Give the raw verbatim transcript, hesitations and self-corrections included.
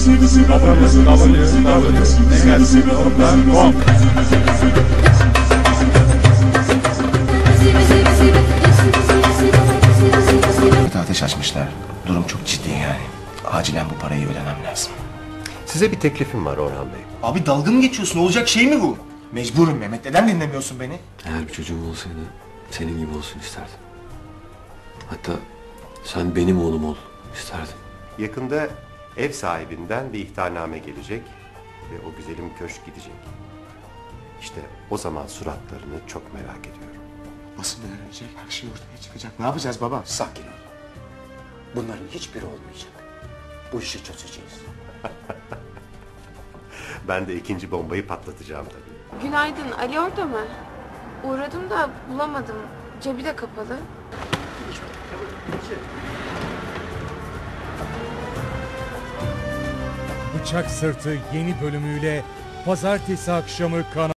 Ateş açmışlar. Durum çok ciddi yani. Acilen bu parayı ödemem lazım. Size bir teklifim var Orhan Bey. Abi dalga mı geçiyorsun? Olacak şey mi bu? Mecburum Mehmet. Neden dinlemiyorsun beni? Eğer bir çocuğum olsaydı senin gibi olsun isterdim. Hatta sen benim oğlum ol isterdim. Yakında ev sahibinden bir ihtarname gelecek ve o güzelim köşk gidecek. İşte o zaman suratlarını çok merak ediyorum. Nasıl öğrenecek? Her şey ortaya çıkacak. Ne yapacağız baba? Sakin ol. Bunların hiçbiri olmayacak. Bu işi çözeceğiz. Ben de ikinci bombayı patlatacağım tabii. Günaydın, Ali orada mı? Uğradım da bulamadım. Cebi de kapalı. Bıçak Sırtı yeni bölümüyle pazartesi akşamı kanal